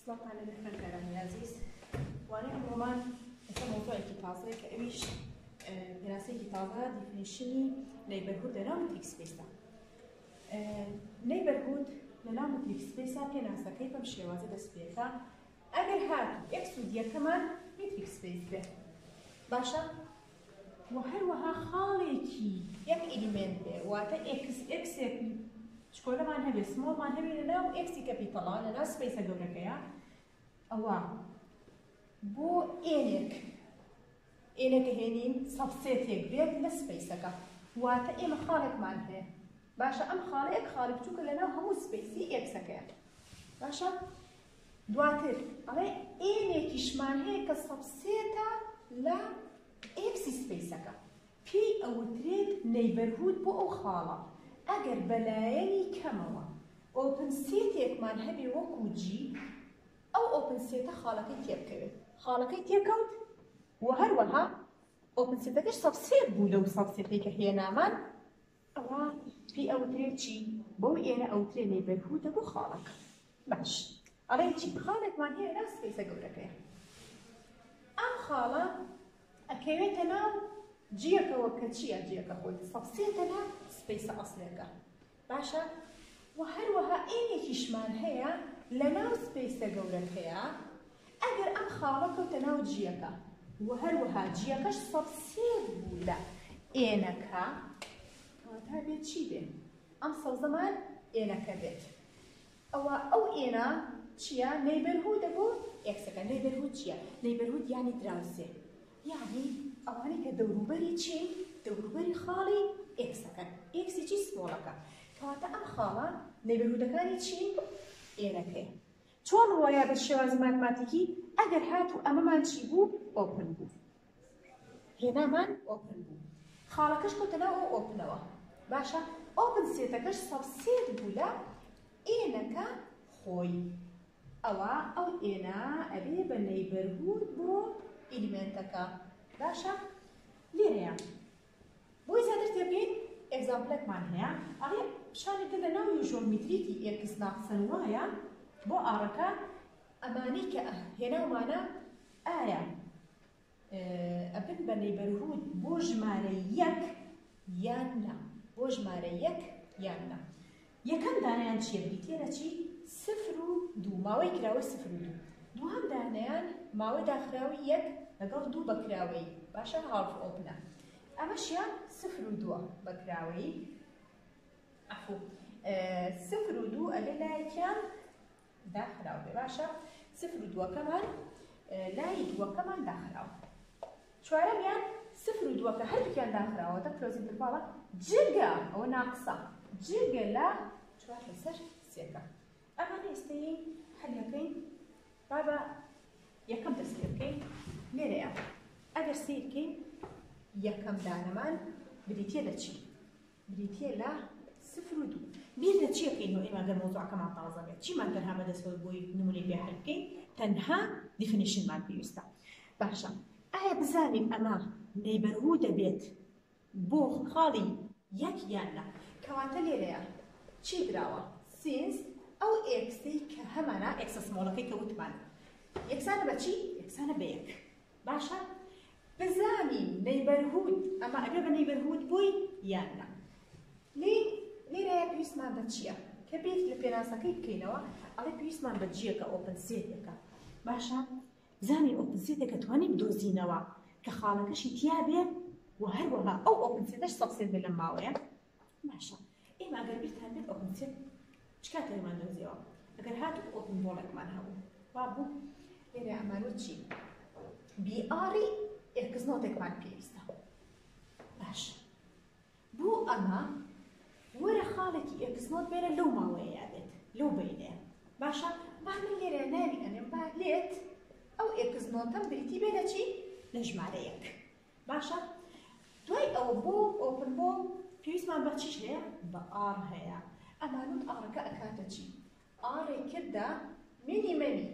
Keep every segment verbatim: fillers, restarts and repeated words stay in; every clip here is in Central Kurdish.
سلام عليكم خوێنکارانی عزیز. وانەیە ڕۆمان ئێستا مۆزوعێکی تازەیە کە ئەویش پێناسەیەکی تازە دیفینیشنی نەیبەرهود لەناو مەتریک سپێسە. نەیبەرهود لەناو مەتریک سپێسە پێناسەکەی بەم شێوازە دەست پێکە ئەگەر هاتوو ئێکس و دیەکەمان مەتریک سپێس بێت. باشە؟ و هەروەها خاڵێکی یەک ئیلیمێنت بێ، واتە ئێکس ئێکسێک شکۆلەمان هەبێ سمۆڵمان هەبێ لەناو ئێکسی کەپیتەڵا لەناو سپێسە گەورەکەیە، ئەوە بۆ ئێنێک ئێنێکە هێنین سەبسێتێک بێت لە سپێسەکە، واتە ئێمە خاڵێکمان هەیە. باشە ئەم خاڵەیەک خاڵی بچووکە لەناو هەموو سپێسی ئێکسەکەیە. باشە؟ دواتر ئەڵێ ئێنێکیشمان هەیە کە سەبسێتە لە ئێکسی سپێسەکە. پێی ئەوترێت نەیبەرهود بۆ ئەو خاڵە. ئەگەر بەلایەنی کەمەوە ئۆپن سێتێکمان هەبێ وەکو جی، ئەو ئۆپن سێتە خاڵەکەی تێبکەوێت. خاڵەکەی تێکەوت و هەروەها ئۆپن سێتەکەش سەبسێت بوو لەو سەبسێتەی کە هێنامان، ئەوە پێی ئەوترێت چی؟ بەو ئێنە ئەوترێت نەیبەرهودە بۆ خاڵەکە. باش، ئەڵێ چی؟ خاڵێکمان هەیە لە سپێسە گەورەکەیە. ئەم خاڵە ئەکەوێتە ناو جیەکەوە کە چییە جیەکە خۆی؟ سەبسێتە لە سپێسە ئەسڵێکە. باشە؟ و هەروەها ئێنێکیشمان هەیە لە ناو سپێسە گەورەکەیە ئەگەر ئەم خاڵە کەوتە ناو جیەکە و هەروەها جیەکەش سەبسێت بوو لە ئێنەکە، کەواتە بێت چی بێت؟ ئەم سەوزەمان ئێنەکە بێت. ئەوە ئەو ئێنە چییە؟ نەیبەرهودە بۆ ئێکسەکە. نەیبەرهود چییە؟ نەیبەرهود یانی دراوسێ، یعنی ئەوانەی کە دەوروبەری چی؟ دەوروبەری خاڵی ئێکسەکەن. ئێکسی چی؟ سمۆڵەکە. کەواتە ئەم خاڵە نەیبەرهودەکانی چی؟ ئێنەکەی. چۆن ڕۆیە بە شێوازی ماتماتیکی؟ ئەگەر هاتوو ئەمەمان چی بوو؟ ئۆپن بوو. هێنامان ئۆپن بوو. خاڵەکەش کەوتە ناو ئەو ئۆپنەوە. باشە؟ ئۆپن سێتەکەش سەبسێت بوو لە ئێنەکە خۆی. ئەوە ئەو ئێنە ئەبێ بە نەیبەرهود بۆ ئیلیمێنتەکە. باشە؟ لێرەیە بۆی زیاتر تێبگەین ئێگزامپڵێکمان هەیە. ئەڵێ پیشانی بدە لە ناو ژۆمێتریکی ئێکس ناقسەن وایە بۆ ئاڕەکە ئەمانەی کە هێناومانە ئایا ئەبن بە نەیبەرهود بۆ ژمارە یەک یان نا؟ بۆ ژمارە یەک یان نا؟ یەکەم دانەیان چییە؟ بریتێ لە چی؟ سفر و دوو، ماوەی کراوەی سفر و دوو. دووهەم دانەیان ماوەی داخراوی یەک لەگەڵ دوو بەکراوەی. باشە؟ هاڵف ئۆپنە. ئەمەشیان سفر و دووە بەکراوەی. ئەفو سفر و دوو ئەلێ لایەکیان داخراو بێ. باشە؟ سفر و دووەکەمان لای دووەکەمان داخراوە. چوارەمیان سفر و دووەکە هەردووکیان داخراوەتە کلۆزی دڵپاڵە جگە، ئەوە ناقسە، جگە لە چوار لەسەر سێکە. ئەمانە ئێستەی هەلیەکەین. با بە یەکەم دەست پێ بکەین. لێرەیە ئەگەر سیر بکەین یەکەم دانەمان بریتێ لە چی؟ بریتێ لە سفر و دوو. بیر لە چی بکەینەوە ئێمە ئەگەر مۆزوعەکەمان تازە بێت؟ چیمان تەنها بەدەستەوە بۆی نمونەی پێ هەڵ بکەین؟ تەنها دیفینیشنمان پێویستە. باشە، ئایا بزانین ئەمە نەیبەرهودە بێت بۆ خاڵی یەک یان نا؟ کەواتە لێرەیە چی دراوە؟ سینس ئەو ئێکسەی کە هەمانە ئێکسە سمۆڵەکەی کە وتمان یەکسانە بە چی؟ یەکسانە بە یەک. باشە؟ بزانین نەیبەرهود ئەمە ئەبێ بە نەیبەرهود بووی یان نا؟ لێرەیە پێویستمان بە چییە؟ کە بێت لە پێناسەکەی بکەینەوە ئەڵێ پێویستمان بە جیەکە ئۆپن سێتێکە. باشە؟ بزانین ئۆپن سێتێکە توانین بدۆزینەوە کە خاڵەکەشی تیا بێت و هەروەها ئەو ئۆپن سێتەش سەبسێت بێت لەم ماوەیە. باشە، ئێمە ئەگەر بیرتان بێت ئۆپن سێت چ کاتێکمان دۆزیەوە؟ ئەگەر هاتوو ئۆپن بۆڵێکمان هەبوو وا بوو لێرە ئەمانوە چی؟ بی ئاری ئێکس نۆتێکمان پێویستە. باشە، بوو ئەمە وەرە خاڵێکی ئێکس نۆت بێنە لەو ماوەیە بێت، لەو بینەیە. باشە، با من لێرە ناوی ئەنێم با لێت ئەو ئێکس نۆتەم بریتی بێ لە چی؟ لە ژمارە یەک. باشە، دوای ئەوە بۆ ئۆپن بۆ پێویستمان بە چیش هەیە؟ بە ئار هەیە. ئەمانوت ئاڕەکە ئەکاتە چی؟ ئارێ کردە مینیمەمی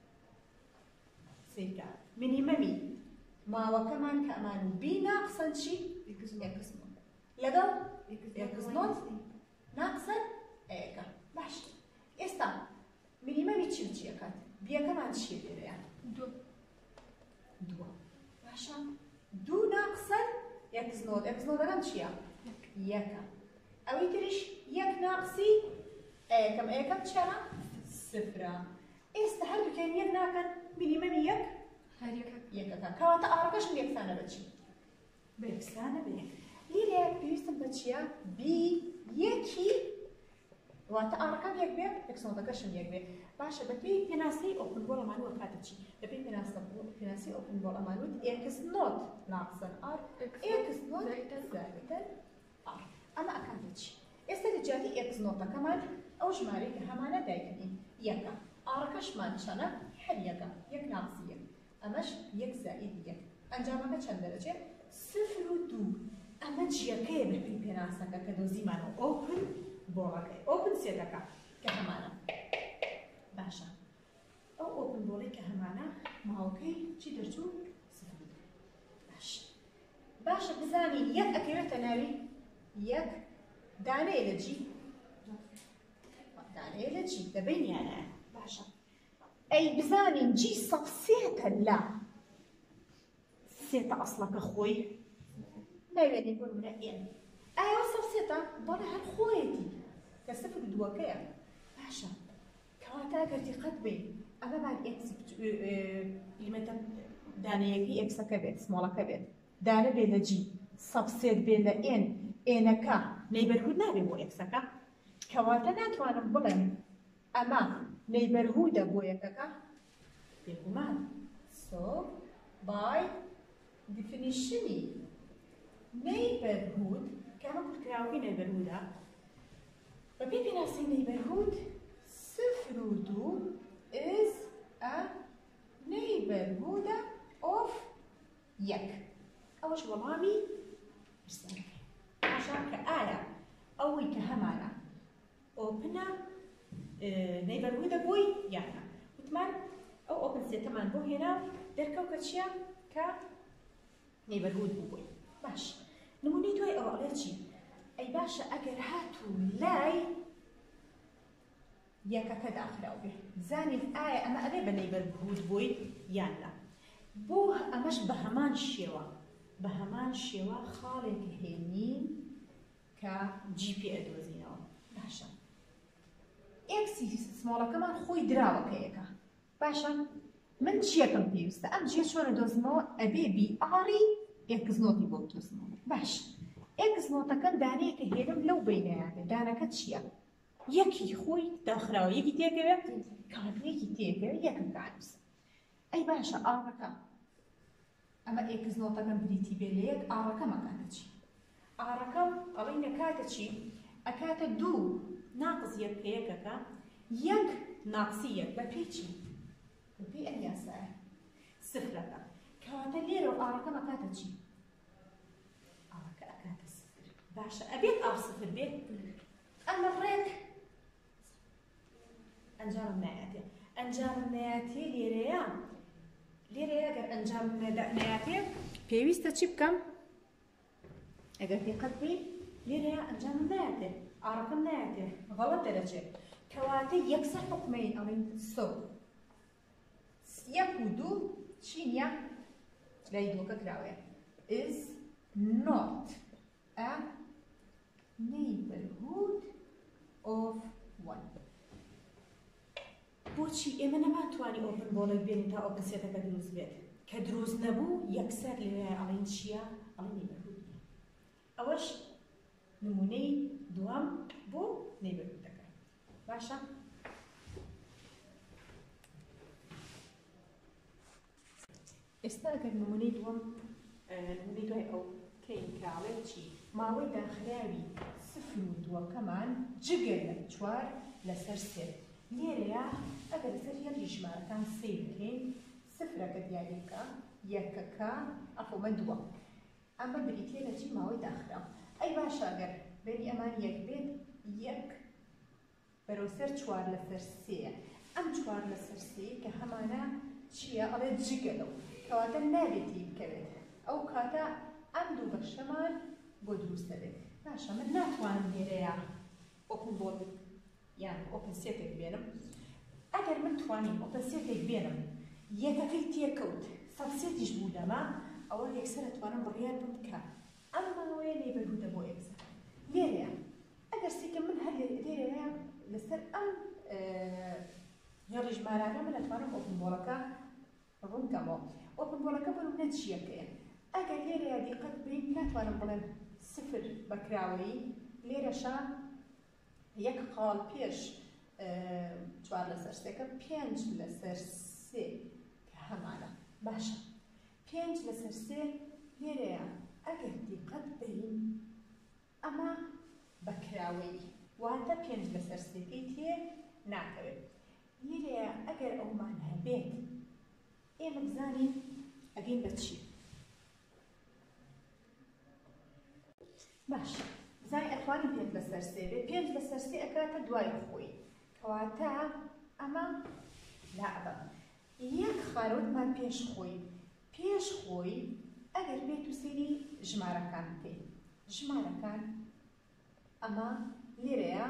سیرکە مینیمەمی ماوەکەمان کە ئەمان و بی ناقسەن چی؟ ئێکس نۆت لەگەڵ ئێکس نۆت ناقسەن ئەیەکە. باش، ئێستا مینیمەمی چی چی ئەکات؟ دیەکەمان چیە لێرەیە؟ دوو. دووە. باشە. دوو ناقسەن ئێکس نۆت. ئێکس نۆتەکەم چییە؟ یەکە. ئەوەی تریش یەک ناقسی ئەیەکەم. ئەیەکەم چیانە؟ سفرە. ئێستا هەردووکیان یەک ناکەن میلیمەمی یەک هەر یەکەکە. کەواتە ئاڕەکەشم یەکسانە بە چی؟ بە یەکسانە بە یەک. لێرەیە پێویستم بە چییە؟ بی یەکی واتە ئاڕەکەم یەک بێت ئێکس نۆتەکەشم یەک بێت. باشە بەپێی پێناسەی ئۆپن بۆڵ ئەمانووە کاتە چی؟ بەپێی پێناسەی ئۆپن بۆڵ ئەمانووت ئێکس نۆت ناقسەن ئار ئێکس نۆت زائیدەن ئار. ئەمە ئەکاتە چی؟ ئێستا لە جیاتی ئێکس نۆتەکەمان ئەو ژمارەی کە هەمانە دایکەین یەکە. ئاڕەکەشمان چەنە؟ هەر یەکە. یەک ناقسی یەک. ئەمەش یەک زائید یەک. ئەنجامەکە چەند دەرەجێت؟ سفر و دوو. ئەمە جیەکەیە بەپێی پێناسەکە کە دۆزیمانەوە ئۆپن بۆڵەکەی. ئۆپن سێتەکە کە هەمانە. باشە. ئەو ئۆپن بۆڵی کە هەمانە ماوەکەی چی دەرچوو؟ سفر و دوو. باشە. باشە بزانین یەک ئەکەوێتە ناوی یەک دانەیە لە جی. دانەیە لە جی دەبینیانە. باشە. ئەی بزانین جی سەد سێتە لە سێتە ئەسڵەکە خۆی ناوێنێ بۆ منە ئێن. ئایا سەد سێتە؟ بەڵێ هەر خۆیەتی کە سفر و دووەکەیە. باشە. کەواتە ئەگەر دیقەت بین ئەمەمان ئێکسی ئیلمەتە دانەیەکی ئێکسەکە بێت سمۆڵەکە بێت. دانە بێ لە جی سەد سێت بێ لە ئێن ئێنەکە نەیبەرهود نابێ بۆ ئێکسەکە. کەواتە ناتوانم بڵێم ئەمە نەیبەرهودە بۆ یەکەکە بێگومان. سۆ بای دیفینیشنی نەیبەرهود کە ئەمە کورتکراوەکەی نەیبەرهودە بەپێی پێناسەی نەیبەرهود سفر و دوو is a neighborhood of یەک. ئەوەش وەڵامی پرسیارەکەی. باشە کە ئایا ئەوەی کە هەمانە ئۆپنە نەیبەرهودە بۆی یانە. وتمان ئەو ئۆپن سێتەمان بۆ هێنا دەرکەوت کە چییە؟ کە نەیبەرهود بوو بۆی. باش. نمونەی دوای ئەوە ئەڵێ چی؟ ئەی باشە ئەگەر هاتوو لای یەکەکە داخراو بێ. زانین ئایا ئەمە ئەبێ بە نەیبەرهود بۆی یان نا. بۆ ئەمەش بە هەمان شێوە بە هەمان شێوە خاڵێک هێنین کە جی پێ ئەدۆزینەوە. باشە. ئێکسی سمۆڵەکەمان خۆی دراوەکە یەکە. باشە. من چیەکەم پێویستە؟ ئەم جێ چۆنە دۆزمەوە؟ ئەبێ بی ئاری ئێکس نۆتی بۆ دۆزمەوە. باش. ئێکس نۆتەکەم دانەیەکە هێنم لەو بینەیانە. دانەکە چییە؟ یەکی خۆی داخراوە. یەکی تێکەوێت؟ کاتێکی تێکەوێت یەکم کانووس. ئەی باشە ئاڕەکە. ئەمە ئێکس نۆتەکەم بریتی بێ لە یەک ئاڕەکەم ئەکاتە چی؟ ئاڕەکەم ئەڵێنە کاتە چی؟ ئەکاتە دوو ناقس یەک کە یەکەکە یەک ناقسی یەک بەپێی چی؟ بەپێی ئەم یاسایە سفرەکە. کەواتە لێرەوە ئاڕەکەم ئەکاتە چی؟ ئاڕەکە ئەکاتە سفر. باشە. ئەبێت ئاڕ سفر بێت؟ ئەمە ڕێک ئەنجامم نایەتێ. ئەنجامم نایەتێ لێرەیە. لێرەیە ئەگەر ئەنجامم نایەتێ پێویستە چی بکەم؟ ئەگەر دقت بین لێرەیە ئەنجامم نایەتێ. ئاڕەکەم نایەتێ. غەڵەت دەرەچێت. کەواتە یەکسەر حکمەین ئەڵێن سۆ. یەک و دوو چی نییە؟ لای دووەکە کراوەیە. is not a neighborhood of one. بۆچی ئێمە نەماتوانی ئۆپن بۆڵێک بێنین تا ئۆپن سێتەکە دروست بێت؟ کە دروست نەبوو یەکسەر لێرەیە ئەڵێن چییە؟ ئەڵێن نەیبەرهود نییە. ئەوەش نمونەی دووەم بۆ نەیبەرهودەکە. باشە؟ ئێستا ئەگەر نمونەی دووەم نمونەی دوای ئەو کەین کاڵێت چی؟ ماوەی داخراوی سفر و دووەکەمان جگە لە چوار لەسەر سێ. لێرەیە ئەگەر لەسەر یەکی ژمارەکان سێ بکەین سفرەکە دیاری بکە یەکەکە ئەفۆمە دووە. ئەمە بریتێ لە چی؟ ماوەی داخراو. ئەی باشە ئەگەر بینی ئەمان یەک بێت یەک بەرەوسەر چوار لەسەر سێیە. ئەم چوار لەسەر سێ کە هەمانە چییە؟ ئەڵێت جگە لەو. کەواتە نابێتی بکەوێت. ئەو کاتە ئەم دوو بەشەمان بۆ دروست دەبێت. باشە. من ناتوانم لێرەیە ئۆپن بۆڵ یان ئۆپن سێتێک بێنم. ئەگەر من توانیم ئۆپەنسێتێک بێنم یەکەکەی تێکەوت سەبسێتیش بوو دەما ئەوە یەکسەر ئەتوانم بڕیار بم بکە ئەم ماوەیە نەیبەرهودە بۆ ئێکسە لێرەیە ئەگەر سێکە من هەر لێرەیە لەسەر ئەم هێڵی ژمارانە من ئەتوانم ئۆپن بۆڵەکە ڕوون بکەمەوە ئۆپن بۆڵەکە بەروونە چیەکەیە ئەگەر لێرەیە دیقەت بین ناتوانم بڵێم سفر بەکراوەیی لێرەشە یەک خاڵ پێش چوار لەسەر سێکە پێنج لەسەر سێ کە هەمانە باشە پێنج لەسەر سێ لێرەیە ئەگەر دیقەت بین ئەمە بەکراوەیی واتە پێنج لەسەر سێکەی تێ ناکەوێت لێرەیە ئەگەر ئەومان هەبێت ئێمە بزانین ئەگەین بە چی باشە بزانین ئەتوانین پێنج لەسەر سێ بێت پێنج لەسەر سێ ئەکاتە دوای خۆی کەواتە ئەمە لا ئەبە یەک خارۆتمان پێش خۆی پێش خۆی ئەگەر بێت و سێری ژمارەکان بکەین ژمارەکان ئەمە لێرەیە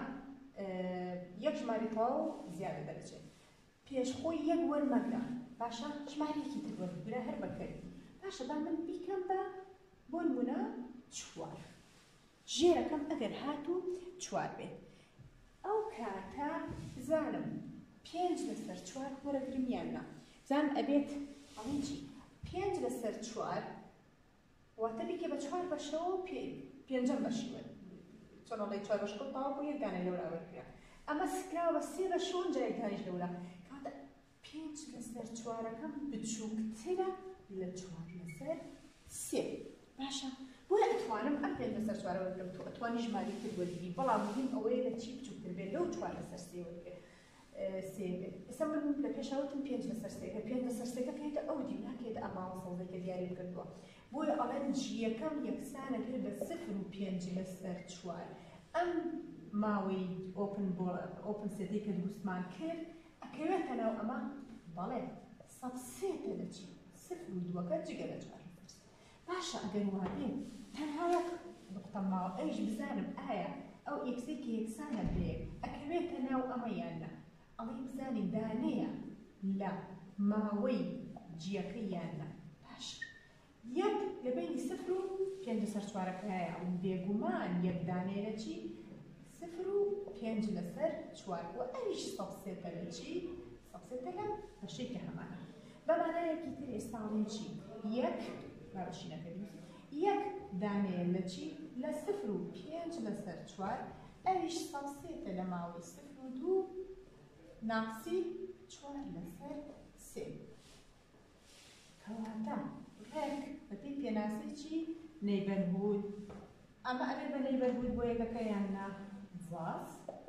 یەک ژماری تەواو زیادە دەرەچێت پێش خۆی یەک وەرمەگرە باشە ژمارەیەکی تر وەربگرە هەر بەکەوی باشە با من بیکەم بە بۆ نمونە چوار ژێرەکەم ئەگەر هاتوو چوار بێت ئەو کاتە بزانم پێنج لەسەر چوار وەرەگرم یاننا بزانم ئەبێت ئەڵێن چی پێنج لەسەر چوار واتە بیکێ بە چوار بەشەوە پێنجەم بەشیوە چۆن ئەڵێ چوار بەشەوە تەواو بوو یەک دانە لەورا وەرگرا ئەمە سکراوە بە سێ بەشەوە جای دانیش لەورا کەواتە پێنج لەسەر چوارەکەم بچووکترە لە چوار لەسەر سێ باشە بۆیە ئەتوانم ئەم پێنج لەسەر چوارە وەرگرم تۆ ئەتوانی ژماری تر وەرگری بەڵام مهم ئەوەیە لە چی بچووکتر بێت لەو چوار لەسەر سێ وەرگێ سێ بێت ئێستا من لە پێشاوتم پێنج لەسەر سێ پێنج لەسەر سێکە کەیتە ئەو دی ناکێت ئەماوە سەڵدەکە دیاری کردووە بۆیە ئەڵێن ژیەکەم یەکسانە کرد بە سفر و پێنج لەسەر چوار ئەم ماوەی ئۆپن ئۆپن سێتەی کە دروستمان کرد ئەکەوێتە ناو ئەمە بەڵێ سەد سێتە لە چی سفر و دووەکە جگە لە چوار باشە ئەگەر وابێ تەنها یەک نقطە ماوە ئەیش بزانم ئایا ئەو ئێکسەی کە یەکسانە بێ ئەکەوێتە ناو ئەمە یاننا ئەڵێ بزانین دانەیە لە ماوەی جیەکەی یاننا باشە یەک لە بینی سفر و پێنج لەسەر چوارەکەیە ئەوم بێگومان یەک دانەیە لە چی سفر و پێنج لەسەر چوار و ئەویش سەد سێتە لە چی سەد سێتە لە بەشێکە هەمانە بەمانایەکی تر ئێستا ئەڵێن چی یەک باشینەکەی یەک دانەیە لە چی لە سفر و پێنج لەسەر چوار ئەویش سەد سێتە لە ماوەی سفر و دوو ناقسی چوار لەسەر سێ کەواتە ڕێک بەپێی پێناسەی چی نەیبەرهود ئەمە ئەبێت بە نەیبەرهود بۆ یەکەکە یاننا ڤاس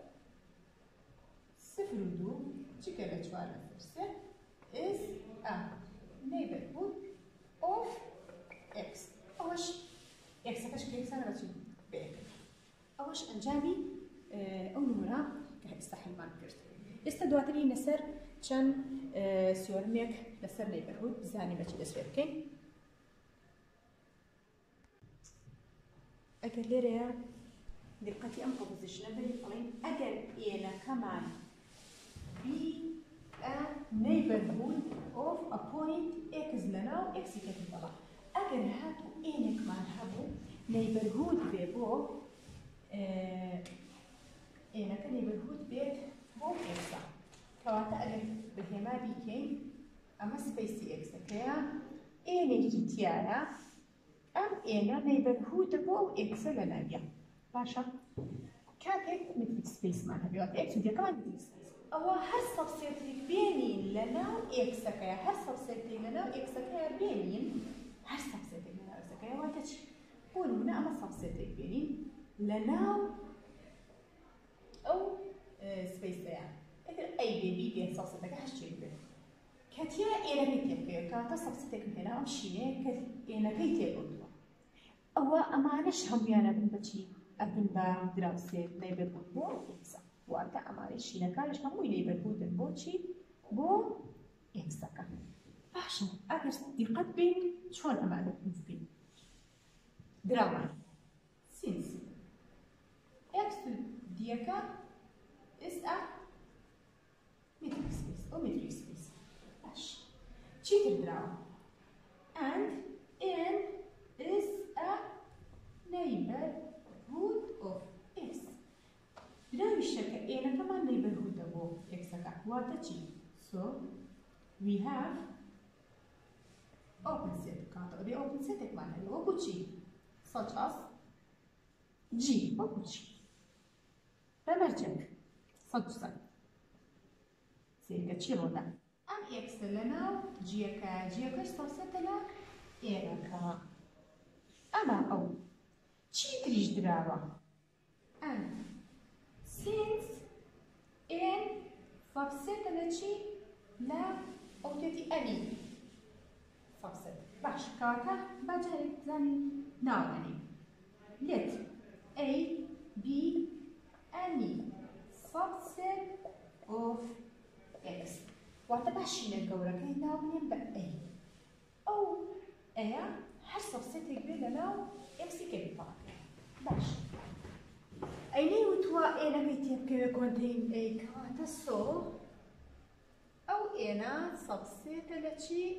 سفر و دوو چیکە لە چوار لەسەر سێ ئس ئە نەیبەرهود ئۆف ئێکس ئەوەش ئێکسەکەش کە یەکسانە بە چی بەیەکە ئەوەش ئەنجامی ئەو نمونە کە ئێستا حلمان کرد ئێستا دواتری لەسەر چەند سیۆرمێک لەسەر نەیبەرهود بزانین بەچی دەست پێ بکەین ئەگەر لێرەیە دقەتی ئەم پرۆپۆزیشنە بێت بڵێن ئەگەر ئێنەکەمان بی ئە نەیبەرهود ئۆف ئە پۆینت ئێکس لەناو ئێکسی کەتی بەڵا ئەگەر هاتوو ئێنێکمان هەبوو نەیبەرهود بێ بۆ ئێنەکە نەیبەرهود بێت بۆ ئێکسا کەواتە ئەگەر بەهێما بیکەین ئەمە سپەیسی ئێکسەکەیە ئێنێکی تیایە ئەم ئێنە نەیبەرهودە بۆ ئەو ئێکسە لە ناویە باشە کاتێک متریک سپەیسمان هەبێت ئێکس و دیەکەمان متریک سپەیس ئەوە هەر سەبسێتێک بێنین لە ناو ئێکسەکەیە هەر سەبسێتێک لە ناو ئێکسەکەیە بێنین هەر سەبسێتێک لە ناو ئێکسەکەیە واتە چی بۆ نمونە ئەمە سەبسێتێک بێنین لە ناو ئەو سپەیسەیە ئەگەر ئەی بێ بی بێ سەبسێتەکە هەشتێک بێت کەتیا ئێنەکەی تێبکەوێت کەواتە سەبسێتێکم هێنا ئەم شینەیە کە ئێنەکەی تێبردووە ئەوە ئەمانەش هەموویانە بن بەچی ئەبن بە دراوسێت نەیبەرهود بۆ ئێکسە واتە ئەمانەی شینەکانش هەمووی نەیبەرهودن بۆ چی بۆ ئێکسەکە باشە ئەگەر دیقەت بین چۆن ئەمانە پروف بین دراوان سینس ئێکس دیەکە ئس ئە متریک سپەیس ئەو متریک draw. And n is a neighborhood of x. براوي الشكل n كمان neighborhood of x كا واتجي. So we have open set كانت the open set كمان اللي هو كوتشي such as g وكوتشي. فمرجع such as سيرك تشي رودا. ام x لنا g كا g كاش صوصت لنا n كا. أما أو تشي تريج دراوا. and since n subset لنا تشي لا أو تدي أني subset باش كاتا بجري زاني ناو أني let a be any subset of x واتباشي نقورا كي ناو من ب a أو a هر subset يقبل لنا x كي بفاق باش أيني وتوا أنا كيتيب كي contain a كاتا so أو أنا subset لتشي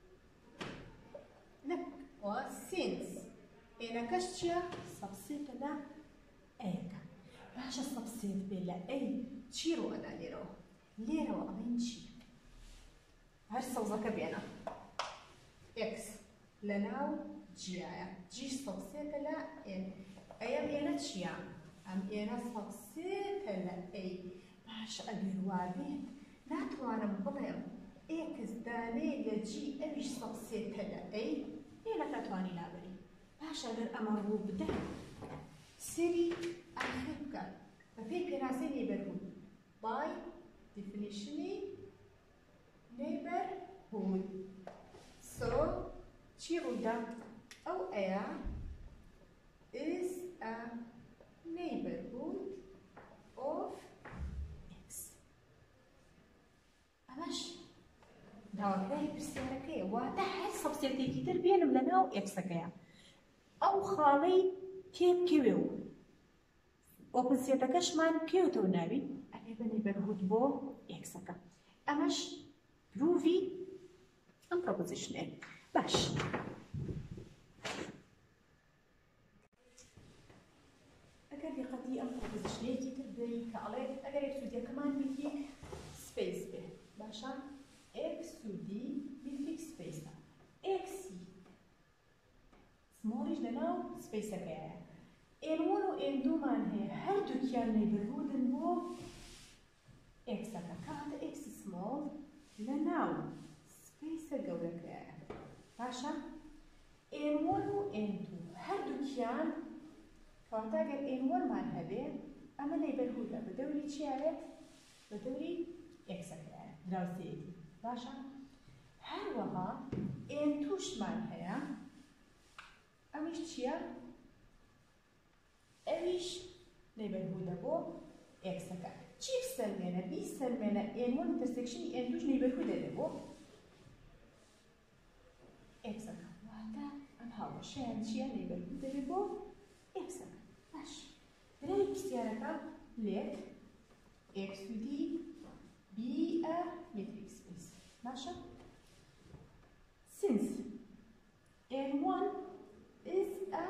لك و since أنا كشتيا subset لا أيكا باش subset بلا أي تشيرو أنا ليرو ليرو أمين شي هرسو زكا بينا x لناو جيايا جي subset لا إن أيام أنا تشيا أم أنا subset لا أي باش أقدر وابيت ناتوانا بڵێم x دانێ لە g ئەویش سەبسێتە لە a لێ نەکاتوانی لابەری باش ئەگەر ئەمە ڕوو بدەن سەری ئاخر بکات بە پێی پێناسەی neighborhood by definitionی neighborhood so چی ڕوودا ئەو ئەیە is a neighborhood of ماشي داوای پرسیارەکەیە واتە هەر سەبسێتێکی تر بێنم لەناو ئێکسەکەیە ئەو خاڵەی تێ بکەوێ و ئۆپنسێتەکەشمان بکەوێتەوە ناوی ئەبێ بە neighborhood بۆ ئێکسەکە ئەمەش پروڤی ئەم پرۆپۆزیشنێ باش ئەگەر دقەتی ئەم پرۆپۆزیشنەیەکی تر بدەین کە ئەڵێ ئەگەر ئێکسودیەکەمان بیتی سپێس بێ باشا x to d بيفيك سبيس x سموليش لناو سبيس كايا n one و n two مان هي هر دو كيان neighborhood بو x كاتا x small لناو سبيس قولة كايا باشا n one و n two هر دو كيان كاتا قال n one مان هبه اما neighborhood بدوري چي عيت بدوري x كايا دراوسيتي باشا هروها n توش مان هيا اميش چيا اويش neighborhood بو x كا چي بسلمينا بي سلمينا n one intersection n توش neighborhood بو x كا وهذا ام هاو شان چيا neighborhood بو x كا باش دري بسياركا let x to d be a metric space. ماشي؟ Since n one is a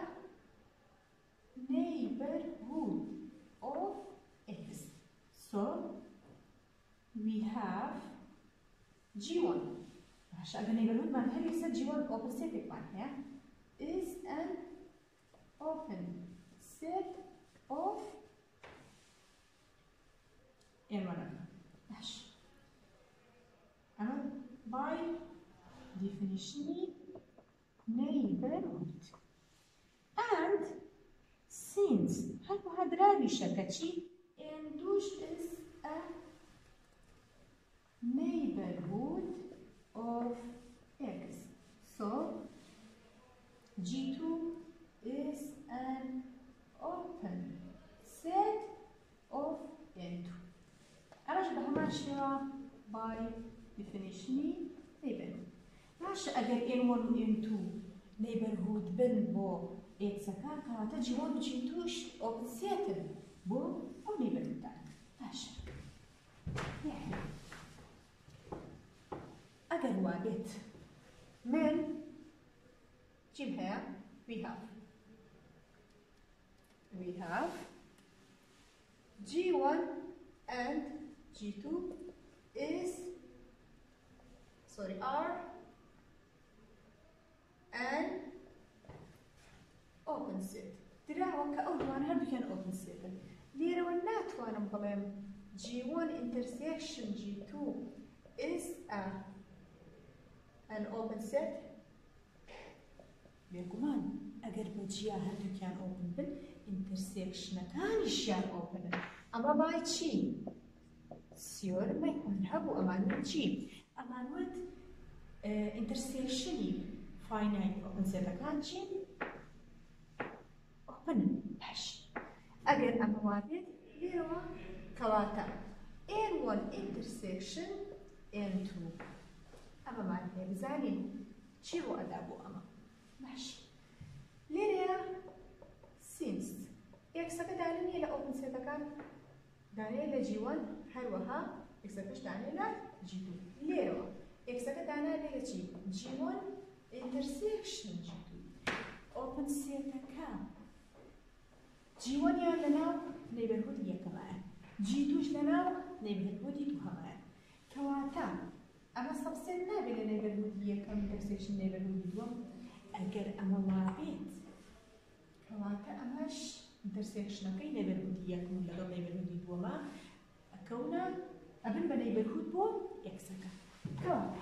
neighborhood of x, so we have g one. ماشي؟ أجا neighborhood man هل يصير g one open set man here is an open set of n one. ماشي أنا by definition neighborhood and since هاكو هاد رابي شكتشي and دوش is a neighborhood of x so g two is an open set of n two أنا شبه ماشية by definition neighborhood. ماشي أجر n one و n two neighborhood بن بو x كا كا تجي one و g two open set بو أو neighborhood تاني. ماشي. يعني أجر وابت من جيب هيا we have we have G one and G two is sorry are an open set دراوة كأول هردو كان open set ليرة وناتوانم بلام G one intersection G two is a an open set بيقولون أجر بجيا هردو كان open بن intersection كانشيان open أما باي شي سيور ما يكون هبو أمانوت شي أمانوت intersection finite open set كان شي open باش أجر أما وابد ليروا كواتا N one intersection N two أما معنى بزانين شيرو أدابو أما ماشي ليريا since إكسك داني إلى open set كان داني إلى G one هروها إكسكش داني إلى G two ليروا إكسك داني إلى G G one intersection G two open set كان G one يا لنا neighborhood يا كمان G two لنا neighborhood تو همان كواتا أما subset نابي neighborhood يا كم intersection neighborhood دوم أجر أما وابيت كواتا أماش intersection كي neighborhood يا كم لغم neighborhood دوما أكونا أبن ب neighborhood بو يكسكا كواتا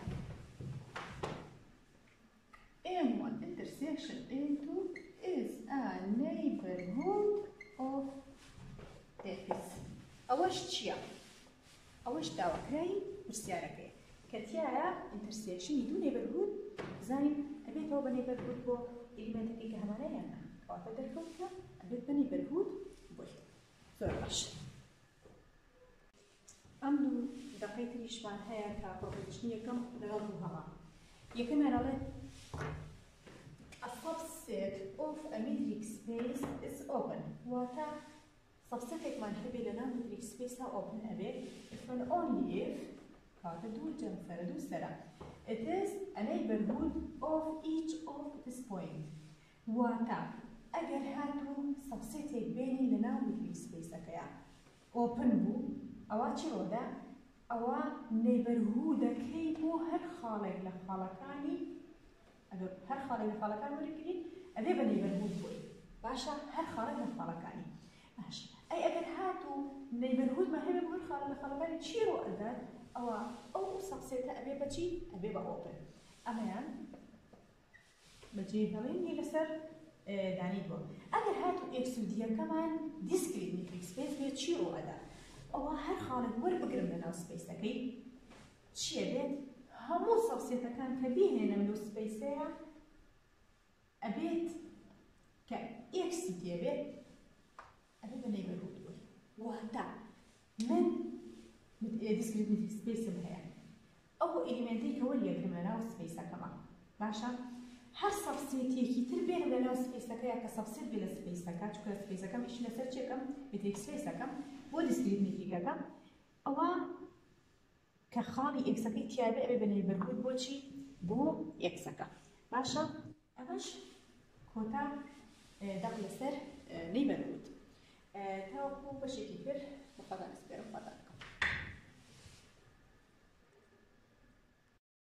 N one intersection N two is a neighborhood of X. أوش تشيا أوش داوا كراي برسيارة كراي كتيايا intersection يدو neighborhood زين أبيت هو neighborhood بو إلمنت كي كهمانا يانا كواتا دركوكا أبيت neighborhood بوي زور باش أمدو دقيت ليش مع هيا كابروبيشن يكم لغلبو هما يكم أنا a subset of a metric space is open. Wata subset man hebi lana metric space ha open abed and only if kata du jam sara du sara. It is a neighborhood of each of this point. Wata agar hatu subset beni lana metric space akaya open bu awachi roda awa neighborhood kay bu har khalaq la khalaqani أجر هر خالق خالقان وركني أذا بني برهود بوي باشا هر خالق خالقاني ماشي أي أجر هاتو نيبرهود ما هي بقول خالق خالقاني تشيرو أذا أو أو سبسيتا أبي بتشي أبي بأوبن أما يعني بتجي هلين يلسر داني بو أجر هاتو إكسوديا كمان ديسكريت ميتريك سبيس بيتشيرو أذا أو هر خالق ور بقرب لنا سبيس تكي تشي أبيت همو سبسيتا كان كبيهنا من سبيسيا أبيت كإكس دي أبيت أبيت نيبرهود بوي وهتا من ديسكريت ميتريك سبيس بهاي أو إليمنتي كوليا كمان سبيسا كمان باشا هر سبسيتي كي تربين لنا سبيسا كيا كسبسيت بلا سبيسا كا تشكل سبيسا كم إيش نسرتشي كم ميتريك سبيسا كم بو ديسكريت ميتريكا كم أو كخالي إكسكي تيابي أبي بني برهود بوشي بو إكسكا باشا أمش كوتا دقل سر نيبرهود تاو بو بشي كيفر بفضل نسبيرو فضل